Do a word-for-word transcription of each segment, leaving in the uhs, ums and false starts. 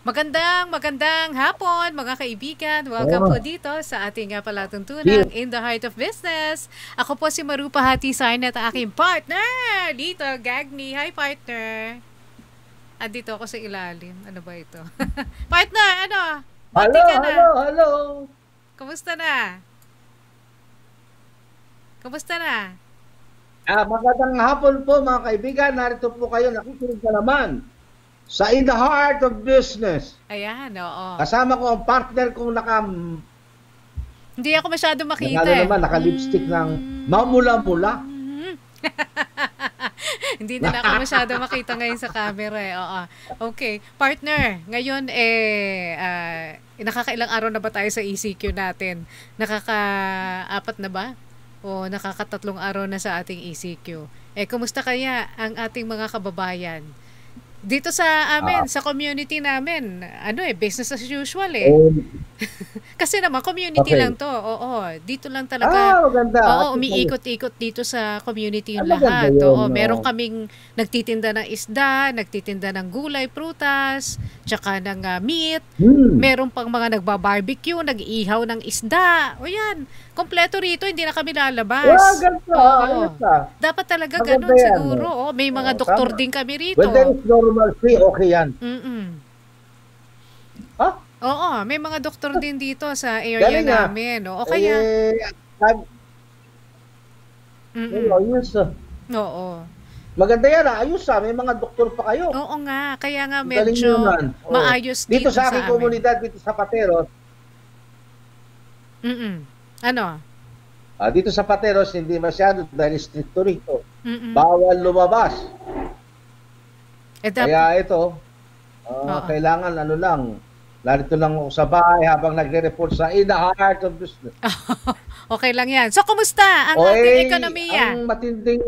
Magandang, magandang hapon mga kaibigan. Welcome po Oh, dito sa ating uh, yes. palatuntunang In the Heart of Business. Ako po si Maru Pahati Sarna at aking partner dito, Gagni. Hi partner. Andito ako sa ilalim. Ano ba ito? Partner, ano? Bati Hello, ka hello, na. hello. Kumusta na? Kumusta na? Ah, magandang hapon po mga kaibigan. Narito po kayo, nakikinig ka naman sa In the Heart of Business. Ayan, oo. Kasama ko ang partner kong naka, Hindi ako masyado naka makita ano eh. naman, naka-lipstick ng mamula-mula. Mm. Hindi na ako masyado makita ngayon sa camera eh. Oo. Okay. Partner, ngayon eh, ah, nakakailang araw na ba tayo sa E C Q natin? Nakaka-apat na ba? O nakakatatlong araw na sa ating E C Q? Eh, kumusta kaya ang ating mga kababayan? Dito sa Ah, amin, sa community namin, ano eh, business as usual eh. oh, Kasi naman, community lang okay. to. Oo, dito lang talaga. Ah, maganda. Oo, Ate kayo. umiikot-ikot dito sa community Ah, yung maganda lahat. yun. Oo, meron No? kaming nagtitinda ng isda, nagtitinda ng gulay, prutas, tsaka ng ah, meat. Hmm. Meron pang mga nagba-barbecue, nag-iihaw ng isda. O yan, kompleto rito, hindi na kami Ah, lalabas. ganda. Ayos Oo. ah. Dapat talaga Maganda ganun yan. siguro. No? Oh, may mga Oh, doktor tama. din kami When there rito. is normalcy, okay yan. Mm-mm. Ah, Oo, may mga doktor din dito sa area galing ah. namin. Oo, kaya, Eh, sabi- eh, mm ayos ah. Oo. Maganda yan ah. Ayos ah. May mga doktor pa kayo. Oo nga, kaya nga Ang galing nyo medyo naman. Oh. maayos Dito dito sa sa aking amin. komunidad, dito sa Pateros, Mm. Ano? ah, dito sa Pateros, hindi masyado dahil stricto rito. Mm. Bawal lumabas. Eh, dap- Kaya ito, ah, Oo. kailangan ano lang, narito lang ako sa bahay habang nagre-report sa In the Heart of Business. Okay lang yan. So, kumusta ang O ating eh, ekonomiya? ang matinding,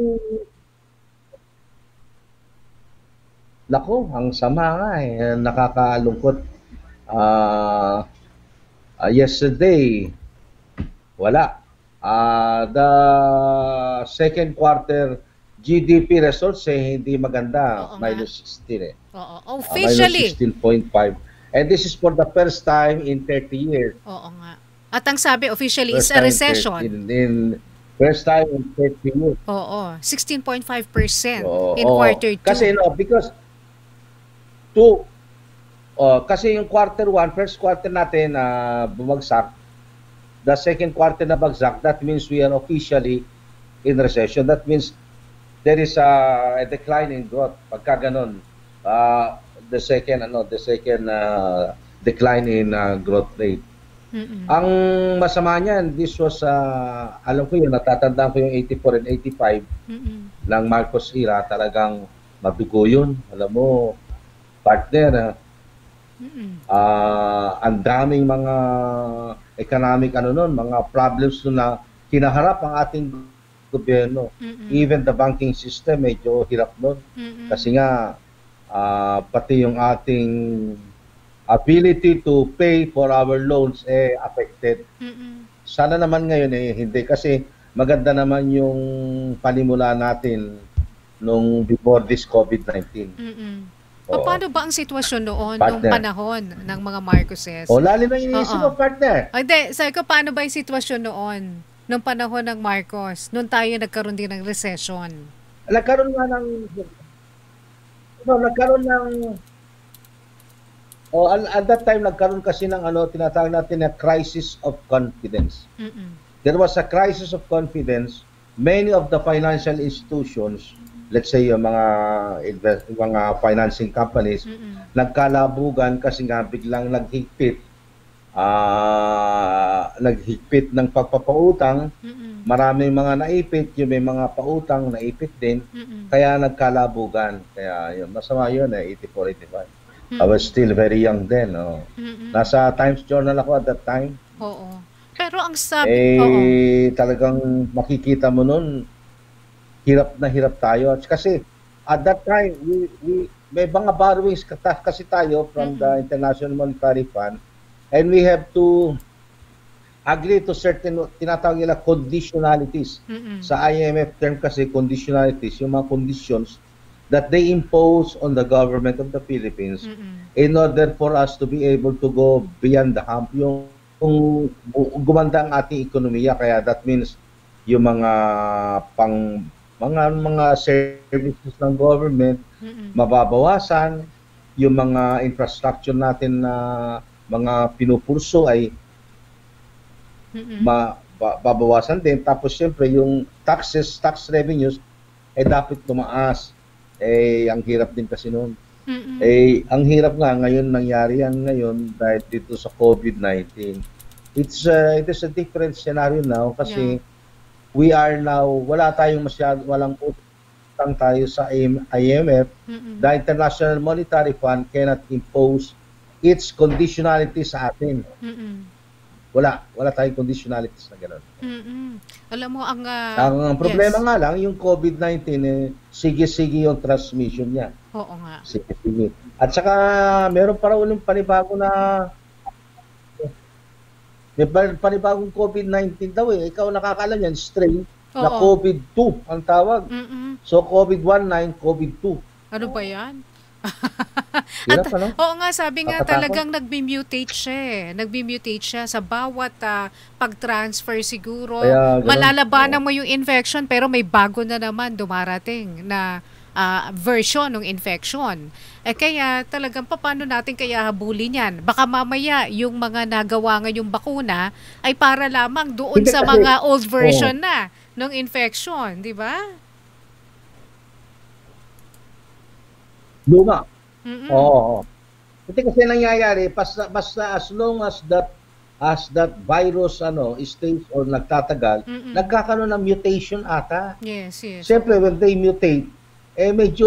lako, ang sama nga eh, nakakalungkot. Ah, ah, yesterday, wala. Ah, the second quarter G D P results eh hindi maganda, Oo nga. minus sixteen eh. Oo. Ah, minus Officially. sixteen point five. And this is for the first time in thirty years. Oo nga. At ang sabi, officially, is First a time in, recession. in, in first time in thirty years. Oo. sixteen point five percent Oo, in oo. quarter Kasi two. no, because two, oh, kasi yung quarter one, first quarter natin na bumagsak, the second quarter na bagsak, that means we are officially in recession. That means there is a, a decline in growth. Pagka ganun, uh, the second ano, the second uh, decline in uh, growth rate. Mm-mm. Ang masama niyan, this was uh, alam ko yun, natatandaan ko yung eighty-four and eighty-five Mm-mm. ng Marcos era, talagang mabigo yun. Alam mo, partner, uh, Mm-mm. ah, ang daming mga economic ano nun, mga problems nun na kinaharap ang ating gobyerno. Mm-mm. Even the banking system medyo hirap nun. Mm-mm. Kasi nga ah, pati yung ating ability to pay for our loans eh affected. Mm-mm. Sana naman ngayon eh hindi, kasi maganda naman yung panimula natin nung before this COVID nineteen. Mm-mm. O, Oo. paano ba ang sitwasyon noon, nung Partner. panahon ng mga Marcoses? O lalo na iniisip Oo. mo, partner. O, hindi, sabi ko, paano ba yung sitwasyon noon, nung panahon ng Marcos, nung tayo nagkaroon din ng recession? Nagkaroon nga ng no, nagkaroon ng oh, at at that time nagkaroon kasi ng ano tinatawag natin na crisis of confidence. Mm-mm. There was a crisis of confidence. Many of the financial institutions, let's say yung mga invest, mga financing companies, Mm-mm. nagkalabugan kasi nga biglang naghigpit ah naghigpit ng pagpapautang. Mm-mm. Maraming mga naipit, yung may mga pautang naipit din, Mm-mm. kaya nagkalabugan. Kaya yun, masama yun eh, eighty-four, eighty-five. I was Mm-mm. still very young then. Oh. Mm-mm. Nasa Times Journal ako at that time. Oo. Pero ang sabi, oo. Eh, talagang makikita mo nun, hirap na hirap tayo. At kasi, at that time, we, we, may mga borrowings kata- kasi tayo from the International Monetary Fund, and we have to agree to certain, tinatawag nila conditionalities. Mm-mm. Sa I M F term kasi, conditionalities, yung mga conditions that they impose on the government of the Philippines Mm-mm. in order for us to be able to go beyond the hump, yung, yung gumanda ang ating ekonomiya. Kaya that means yung mga pang mga mga services ng government Mm-mm. mababawasan, yung mga infrastructure natin na mga pinupurso ay Mm-mm. ma, ba, babawasan din. Tapos siyempre yung taxes, tax revenues ay dapat tumaas. Eh ang hirap din kasi noon. Mm-mm. Eh ang hirap nga ngayon, nangyari yan ngayon dahil dito sa COVID nineteen. It's uh, it is a different scenario now kasi Yeah. we are now, wala tayong masyado, walang utang tayo sa I M F. Mm-mm. The International Monetary Fund cannot impose its conditionality sa atin. Mm-mm. Wala, wala tayong conditionalities na gano'n. Mm-mm. Alam mo, ang... ah, Ang problema yes. nga lang, yung COVID nineteen, eh, sige-sige yung transmission niya. Oo nga. Sige-sige. At saka, meron pa raw uling panibago na, may pa- panibagong COVID nineteen daw eh. Ikaw nakakaalam yan, strain na Oo. COVID two ang tawag. Mm-mm. So, COVID nineteen, COVID two. Ano ba yan? Hirap, ano? Oo nga, sabi nga Nakatakot. talagang nagbi-mutate siya eh. Nagbi-mutate siya sa bawat ah, pag-transfer siguro. Kaya, ganun. Malalabanan mo yung infection pero may bago na naman dumarating na ah, version ng infection. Eh kaya talagang paano natin kaya habulin yan? Baka mamaya yung mga nagawa ngayong bakuna ay para lamang doon Hindi sa kasi- mga old version na ng infection, di ba? Luma. Mm-mm. Oo. oo. Kasi kasi nangyayari, basta, basta as long as that as that virus ano stays or nagtatagal, Mm-mm. nagkakaroon ng mutation ata. Yes, yes. Siyempre, when they mutate, eh medyo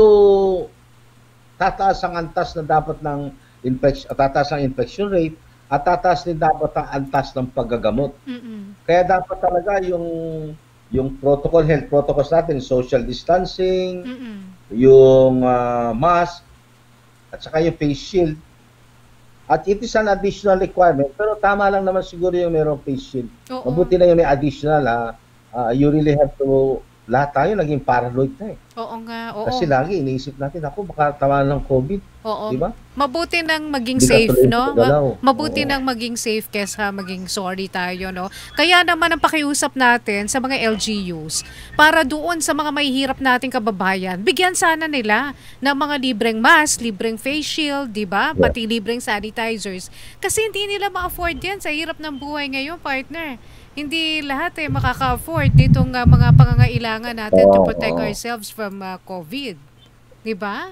tataas ang antas na dapat ng infection, tataas ang infection rate, at tataas din dapat ang antas ng paggagamot. Mm-mm. Kaya dapat talaga yung yung protocol, health protocols natin, social distancing, Mm-mm. yung ah, mask, at saka yung face shield. At it is an additional requirement, pero tama lang naman siguro yung mayroong face shield. Oo. Mabuti na yung may additional, ha. Ah, you really have to, lahat tayo naging paranoid na eh. Oo nga, oo. Kasi lagi iniisip natin, ako baka tamaan ng COVID, Oo. di ba? Mabuti nang maging Hindi ka safe, tuloy no? galaw. Ma- mabuti Oo. nang maging safe kesa maging sorry tayo, no? Kaya naman ang pakiusap natin sa mga L G Us para doon sa mga mahihirap nating kababayan, bigyan sana nila ng mga libreng mask, libreng face shield, di ba? Yeah. Pati libreng sanitizers. Kasi hindi nila ma-afford yan sa hirap ng buhay ngayon, partner. Hindi lahat eh makaka-afford nitong uh, mga pangangailangan natin to Oo, protect oo. ourselves from uh, COVID. Di ba?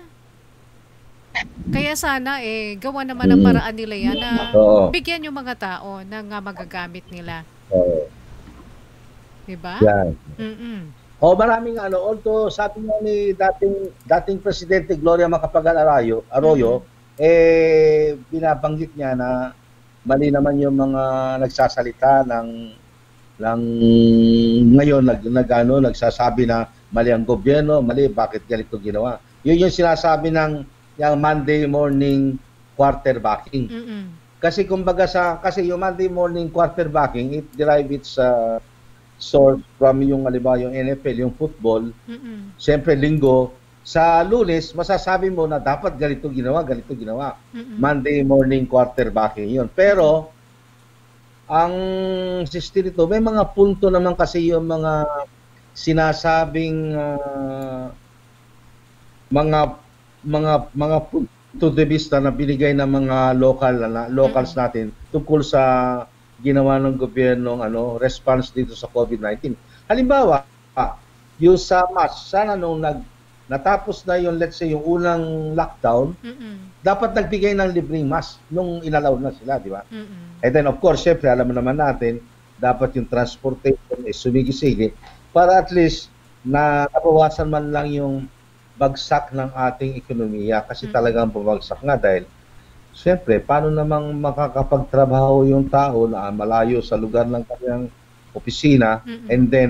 Kaya sana eh gawa naman ng Mm. paraan nila yan na Oo. bigyan yung mga tao ng uh, magagamit nila. Oo. 'Di ba? Yan. Mm. O maraming ano, although sabi nga ni dating dating presidente Gloria Macapagal Arroyo, Arroyo eh binabanggit niya na mali naman yung mga nagsasalita ng ng ngayon nag, nag ano, nagsasabi na mali ang gobyerno, mali bakit ganito ginawa. Yun yung sinasabi ng yung Monday morning quarterbacking. Mm. Kasi kumbaga sa kasi yung Monday morning quarterbacking, it derive its uh, source from yung halimbawa yung N F L, yung football. Mm. Siyempre linggo, sa Lunes masasabi mo na dapat ganito ginawa, ganito ginawa. Mm. Monday morning quarterbacking yun. Pero ang system nito, may mga punto naman kasi yung mga sinasabing ah, mga mga mga punto de vista na binigay ng mga local na locals natin tungkol sa ginawa ng gobyerno ano response dito sa COVID nineteen. Halimbawa, ah, yung sa mask, sana nung nag natapos na yung let's say yung unang lockdown, Mm. dapat nagbigay ng libreng mask nung inalaw na sila, di ba? Mm. And then of course, syempre alam mo naman natin, dapat yung transportation ay sumigi-sige para at least na nabawasan man lang yung bagsak ng ating ekonomiya kasi Mm. talagang bumagsak nga dahil syempre, paano namang makakapagtrabaho yung tao na malayo sa lugar ng kanyang opisina Mm-mm. and then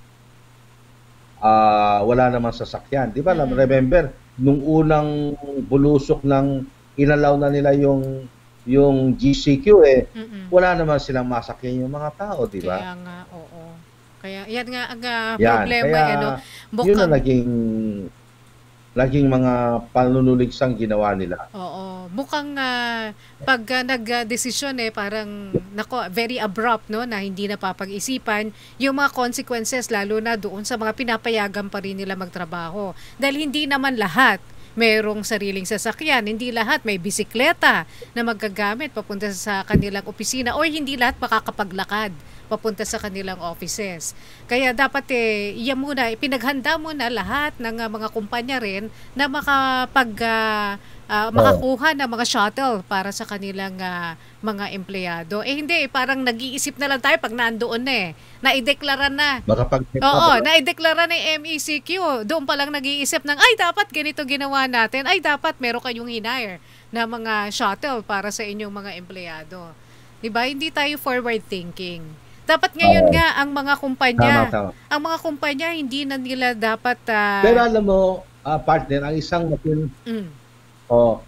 ah wala namang sasakyan. Di ba? Mm. Remember, nung unang bulusok ng inalaw na nila yung yung G C Q eh, Mm. wala naman silang masakyan yung mga tao, di ba? Kaya nga, oo. Kaya yan nga ang ah, Yan, problema kaya ano. yun ang Mukhang naging naging mga panunuligsang ginawa nila. Oo. Mukhang ah, pag uh, nag-desisyon eh, parang nako, very abrupt, no, na hindi napapag-isipan yung mga consequences, lalo na doon sa mga pinapayagan pa rin nila magtrabaho. Dahil hindi naman lahat merong sariling sasakyan, hindi lahat may bisikleta na magagamit papunta sa kanilang opisina, o hindi lahat makakapaglakad papunta sa kanilang offices. Kaya dapat eh, yan muna, pinaghanda mo na lahat ng uh, mga kumpanya rin na makapag, uh, uh, makakuha ng mga shuttle para sa kanilang uh, mga empleyado. Eh hindi, eh, parang nag-iisip na lang tayo pag nandoon na eh. Naideklara na. Makapag Oo, naideklara na yung M E C Q. Doon pa lang nag-iisip ng, ay dapat ganito ginawa natin. Ay dapat meron kayong hinire na mga shuttle para sa inyong mga empleyado. Diba? Hindi tayo forward thinking. Dapat ngayon uh, nga ang mga kumpanya, tama, tama. ang mga kumpanya hindi na nila dapat uh, pero alam mo, uh, partner, ang isang matin mm. oh,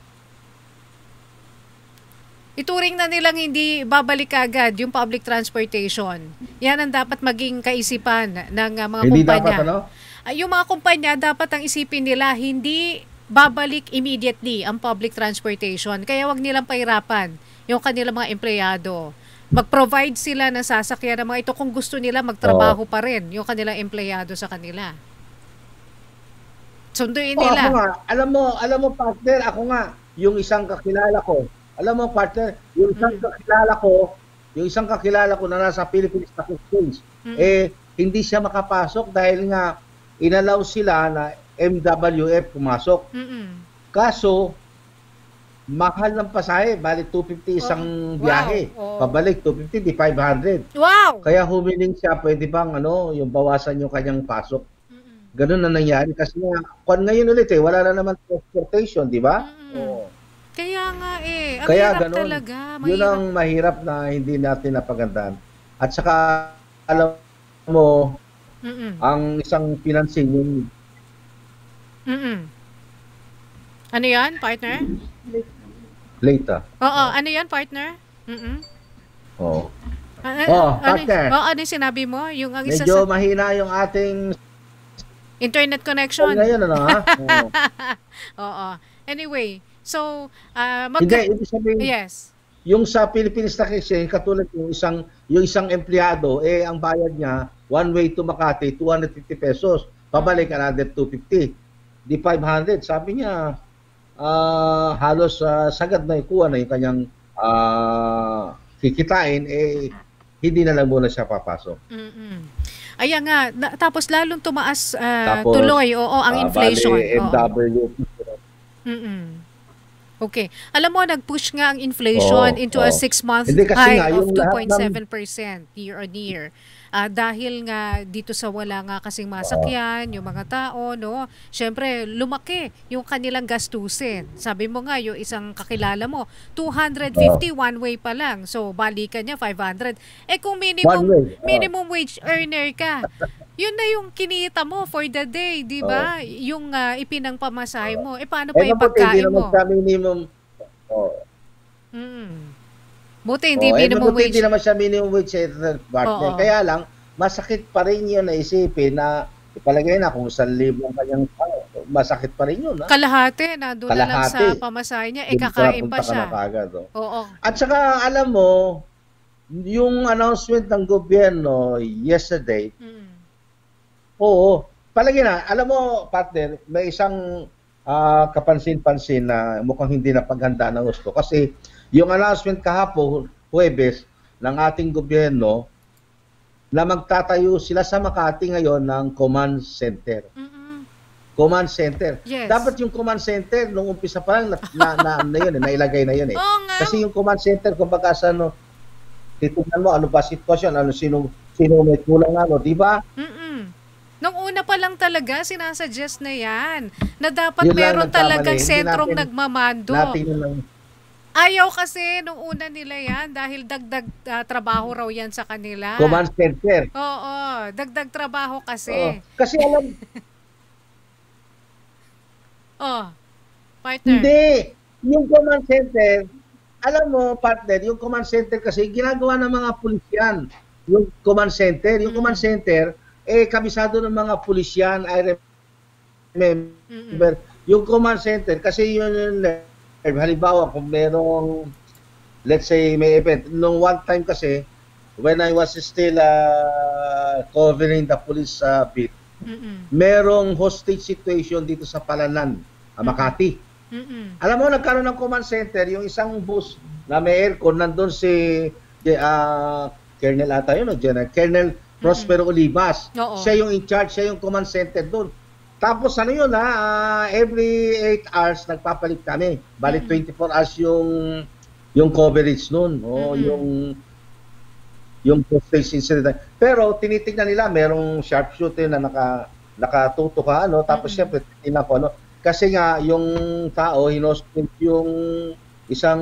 ituring na nilang hindi babalik agad yung public transportation. Yan ang dapat maging kaisipan ng uh, mga hindi kumpanya. Dapat, ano? Uh, yung mga kumpanya dapat ang isipin nila hindi babalik immediately ang public transportation. Kaya wag nilang pahirapan yung kanilang mga empleyado. Mag-provide sila ng sasakyan ng mga ito kung gusto nila magtrabaho oh. pa rin yung kanilang empleyado sa kanila. Sunduin oh, nila. Ako nga, alam mo, alam mo partner, ako nga, yung isang kakilala ko, alam mo partner, yung isang mm. kakilala ko, yung isang kakilala ko na nasa Philippine Stock Exchange, mm. eh, hindi siya makapasok dahil nga inalaw sila na M W F pumasok. Mm-mm. Kaso, mahal ng pasahe, balik two fifty isang oh, biyahe. Wow. Oh. Pabalik two fifty, di five hundred. Wow! Kaya humiling siya, pwede bang ano, yung bawasan yung kanyang pasok. Mm-mm. Ganun na nangyari kasi nga, kung ngayon ulit eh, wala na naman transportation, di ba? Oh. Kaya nga eh, ang Kaya hirap ganun, talaga. Mahirap. Yun ang mahirap na hindi natin napagandaan. At saka, alam mo, Mm-mm. ang isang pinansin yung... Mm-mm. Ano yan, partner? Later. Oo, ano yan, partner? Mm-mm. Oo. Uh, oh, ano, partner. Oo, ano yung sinabi mo? Yung ang isa medyo sa... mahina yung ating... internet connection. Oh, ngayon, ano ha? Oo. Oo. Anyway, so... Uh, mag- Hindi, ibig sabihin, yes. Yung sa Philippine Stock Exchange, katulad yung isang, yung isang empleyado, eh, ang bayad niya, one way to Makati, two hundred fifty pesos. Pabalik, another two fifty. Di five hundred. Sabi niya, Uh, halos uh, sagad na ikuha na yung kanyang uh, kikitain, eh, hindi na lang muna siya papasok. Mm-mm. Ayan nga, na, tapos lalong tumaas uh, tapos, tuloy, oo, ang uh, inflation. Bale, M W. Mm-mm. Okay. Alam mo, nag-push nga ang inflation oh, into oh. a six-month high nga, of two point seven percent year on year. Uh, dahil nga dito sa wala nga kasing masakyan, yung mga tao, no? Siyempre, lumaki yung kanilang gastusin. Sabi mo nga, yung isang kakilala mo, two hundred fifty uh, one way pa lang. So, balikan niya, five hundred. Eh kung minimum, uh, minimum wage earner ka, yun na yung kinita mo for the day, di ba? Uh, yung uh, ipinangpamasahe mo. Eh, paano pa eh, yung pagkain mo? Sa minimum, oh. Mm. Buti hindi oh, minimum eh, wage. Hindi naman siya minimum wage eh, partner. Oh, Kaya lang, masakit pa rin yun na isipin na ipalagay na kung isang libo ang kanyang masakit pa rin yun. Ha? Kalahati, na doon na lang sa pamasahe niya, eh kakain pa siya. Kagad, oh. Oo. At saka alam mo, yung announcement ng gobyerno yesterday, mm. oo, palagi na, alam mo partner, may isang uh, kapansin-pansin na mukhang hindi na paghanda ng gusto. Kasi yung announcement kahapon, Huwebes, ng ating gobyerno, na magtatayo sila sa Makati ngayon ng command center. Mm-mm. Command center. Yes. Dapat yung command center, nung umpisa pa lang, na, na, na, na yun, eh, nailagay na yun eh. Oh, kasi yung command center, kung baka sa ano, titignan mo, ano ba sitwasyon, ano, sino, sino may kulang, ano, di ba? Mm-mm. Nung una pa lang talaga, sinasuggest na yan, na dapat yun meron talagang sentrong natin, nagmamando. Natin lang. Ayaw kasi nung una nila yan dahil dagdag uh, trabaho raw yan sa kanila. Command center. Oo, dagdag trabaho kasi. Oo. Kasi alam... oh, partner. Hindi. Yung command center, alam mo, partner, yung command center kasi ginagawa ng mga pulisyan. Yung command center, yung mm-hmm. command center, eh, kabisado ng mga pulisyan, I remember, mm-hmm. yung command center, kasi yun yung nerve. Halimbawa, kung merong, let's say, may event. Nung one time kasi, when I was still uh, covering the police uh, beat, Mm-mm. merong hostage situation dito sa Palanan, uh, Makati. Mm-mm. Alam mo, nagkaroon ng command center, yung isang bus na may aircon, nandun si uh, Colonel ata yun, no? General, Colonel Prospero Olivas. Oo. Siya yung in charge, siya yung command center doon. Tapos ano yun ha, uh, every eight hours nagpapalit kami. Bali Mm-mm. twenty-four hours yung yung coverage noon, o Mm-mm. yung yung hostage incident. Pero tinitingnan nila, merong sharpshooter na naka nakatutok ka, ano, tapos Mm-mm. syempre titingnan ko ano, kasi nga yung tao hinospitalize yung isang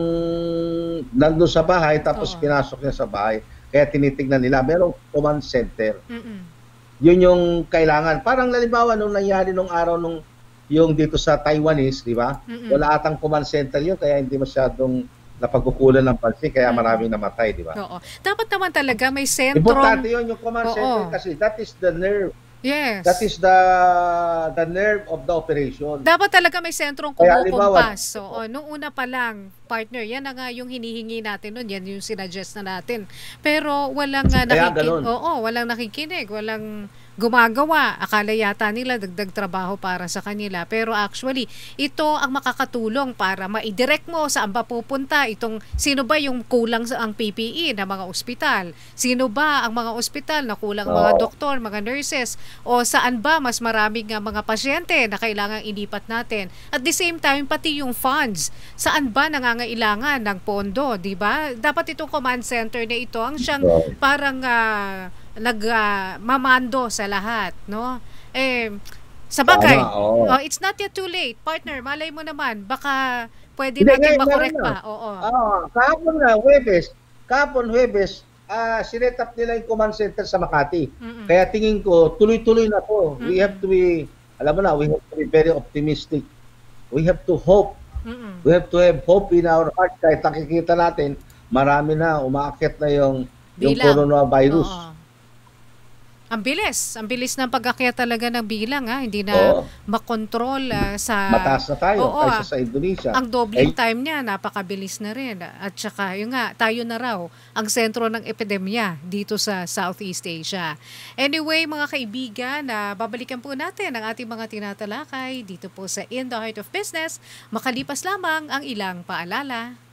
nandun sa bahay, tapos Oo. pinasok niya sa bahay. Kaya tinitingnan nila, merong command center. Mm-mm. Yun yung kailangan. Parang halimbawa nung nangyari nung araw nung yung dito sa Taiwanese, di ba? Mm-mm. Wala atang command center yun, kaya hindi masyadong napagkukulan ng pansin, kaya maraming namatay, di ba? Oo. Dapat naman talaga may sentrong... Importante yun, yung command Oo. center kasi that is the nerve. Yes. That is the the nerve of the operation. Dapat talaga may sentrong Kaya, halimbawa, kumukumpas. Oo, nung una pa lang, partner, yan na nga yung hinihingi natin nun, yan yung sinadjust na natin. Pero walang uh, Kaya nakikinig. ganun. Oo, walang nakikinig, walang gumagawa. Akala yata nila dagdag trabaho para sa kanila. Pero actually, ito ang makakatulong para maidirect mo saan ba pupunta itong sino ba yung kulang sa ang P P E na mga ospital. Sino ba ang mga ospital na kulang Oo. mga doktor, mga nurses, o saan ba mas maraming nga mga pasyente na kailangang ilipat natin. At the same time, pati yung funds. Saan ba nangangailangan ng pondo, di ba? Dapat itong command center na ito ang siyang Oo. parang uh, nagmamando uh, sa lahat, no? Eh, sa bagay, Tama, oo. oh, it's not yet too late. Partner, malay mo naman, baka pwede Hindi, natin ngayon, makorek meron na. pa. Oo. Oo, kahapon nga, Huwebes, kahapon Huwebes, ah sinet up nila yung command center sa Makati. Mm-mm. Kaya tingin ko, tuloy-tuloy na po. We Mm-mm. have to be, alam mo na, we have to be very optimistic. We have to hope. Mm-mm. We have to have hope in our heart. Kahit nakikita natin, marami na, umaakyat na yung, yung Bilang. coronavirus. Oo. Ang bilis. Ang bilis ng pag-akyat talaga ng bilang, ha? Hindi na Oo. makontrol uh, sa... Mataas na tayo Oo, kaysa ah. sa Indonesia. Ang doubling Eh, time niya, napakabilis na rin. At saka, yun nga, tayo na raw ang sentro ng epidemya dito sa Southeast Asia. Anyway, mga kaibigan, uh, babalikan po natin ang ating mga tinatalakay dito po sa In the Heart of Business. Makalipas lamang ang ilang paalala.